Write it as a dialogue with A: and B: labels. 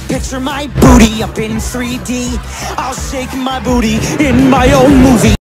A: Picture my booty up in 3D. I'll shake my booty in my own movie.